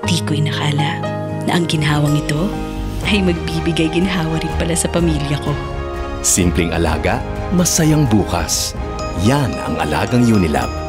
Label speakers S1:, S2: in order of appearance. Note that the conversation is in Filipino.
S1: Di ko inakala na ang ginhawang ito ay magbibigay ginhawa rin pala sa pamilya ko.
S2: Simpleng alaga, masayang bukas. Yan ang alagang Unilab.